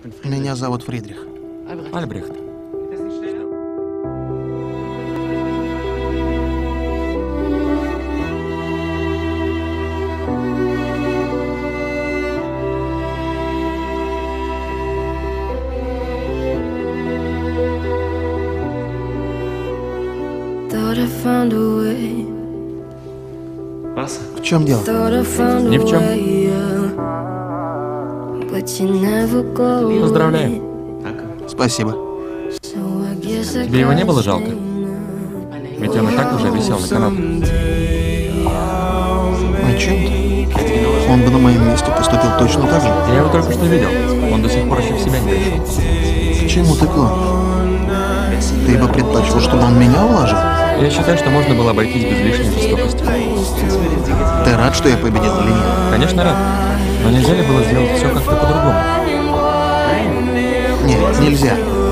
Меня зовут Фридрих. Альбрехт. В чем дело? Ни в чем. Поздравляю. Спасибо. Тебе его не было жалко? Ведь он и так уже висел на канате. О чем ты? Он бы на моем месте поступил точно так же. Я его только что видел. Он до сих пор еще в себя не пришел. К чему ты клонишь? Ты бы предпочел, чтобы он меня уложил? Я считаю, что можно было обойтись без лишней жестокости. Ты рад, что я победил или нет? Конечно, рад. Но нельзя ли было сделать все как-то по-другому? Нет, нельзя.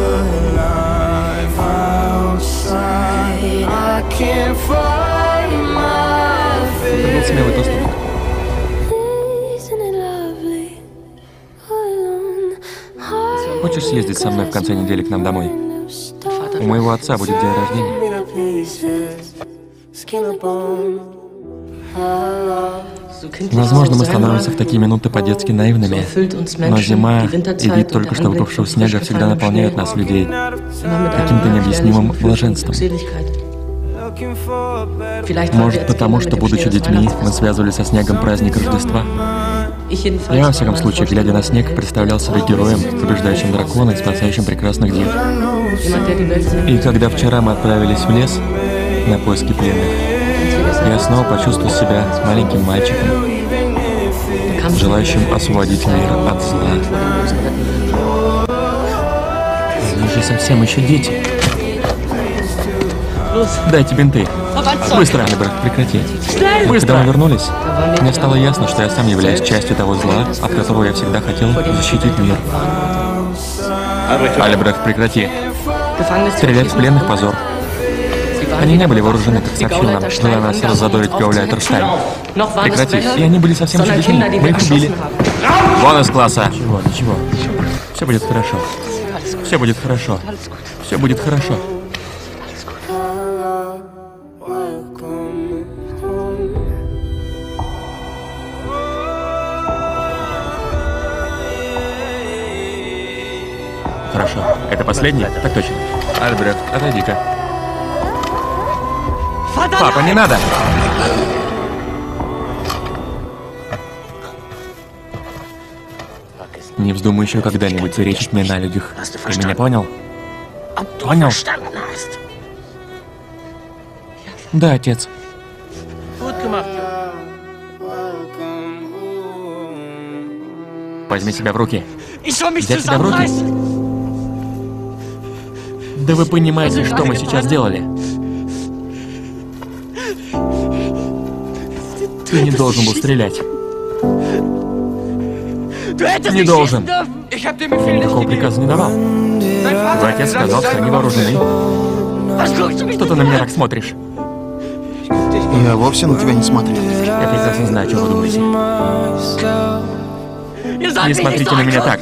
Это был смелый поступок. Хочешь съездить со мной в конце недели к нам домой? У моего отца будет день рождения. Возможно, мы становимся в такие минуты по-детски наивными, но зима и вид только что выпавшего снега всегда наполняют нас, людей, каким-то необъяснимым блаженством. Может, потому что, будучи детьми, мы связывали со снегом праздник Рождества? Я, во всяком случае, глядя на снег, представлял себя героем, побеждающим дракона и спасающим прекрасных дев. И когда вчера мы отправились в лес на поиски пленных, я снова почувствовал себя маленьким мальчиком, желающим освободить мир от зла. Они же совсем еще дети. Дайте бинты. Быстро, Альбрехт, прекрати. Когда мы вернулись, мне стало ясно, что я сам являюсь частью того зла, от которого я всегда хотел защитить мир. Альбрехт, прекрати. Стрелять в пленных — позор. Они не были вооружены, как сообщил нам, желая нас раззадорить Гауляйтер Штайн. Прекрати. И они были совсем еще детьми. Мы их убили. Вон из класса. Ничего, ничего. Все будет хорошо. Все будет хорошо. Все будет хорошо. Хорошо. Это последний? Так точно. Альбрехт, отойди-ка. Папа, не надо! Не вздумай еще когда-нибудь перечить мне на людях. Ты меня понял? Понял? Да, отец. Возьми себя в руки. Взять себя в руки? Да вы понимаете, что мы сейчас делали? Ты не должен был стрелять. Не должен. Такого приказа не давал. Твой отец сказал, что они вооружены. Что ты на меня так смотришь? Я вовсе на тебя не смотрю. Я прекрасно знаю, о чем вы думаете. Не смотрите на меня так.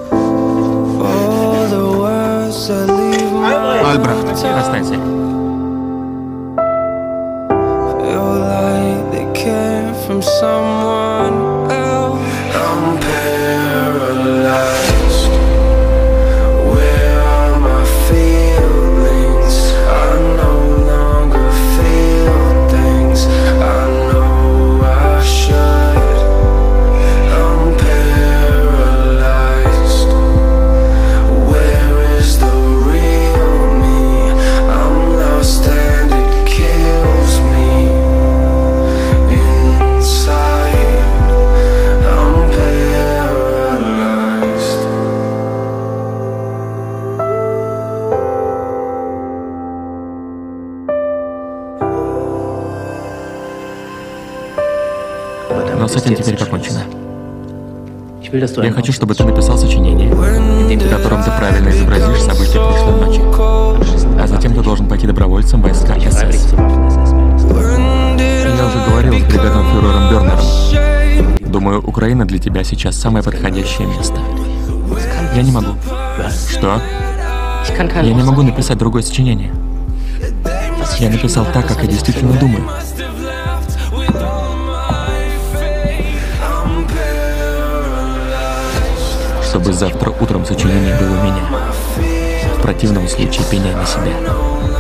Альбрехт. Останься. From someone else. I'm paralyzed. Where are my feelings? I no longer feel things I know I should. I'm paralyzed. Where is the real me? I'm lost and it kills me. Но с этим теперь покончено. Я хочу, чтобы ты написал сочинение, в котором ты правильно изобразишь события прошлой ночи. А затем ты должен пойти добровольцем в войска СС. Я уже говорил с бригаденфюрером Бернером. Думаю, Украина для тебя сейчас самое подходящее место. Я не могу. Что? Я не могу написать другое сочинение. Я написал так, как я действительно думаю. Чтобы завтра утром сочинение было у меня. В противном случае пеняй на себя.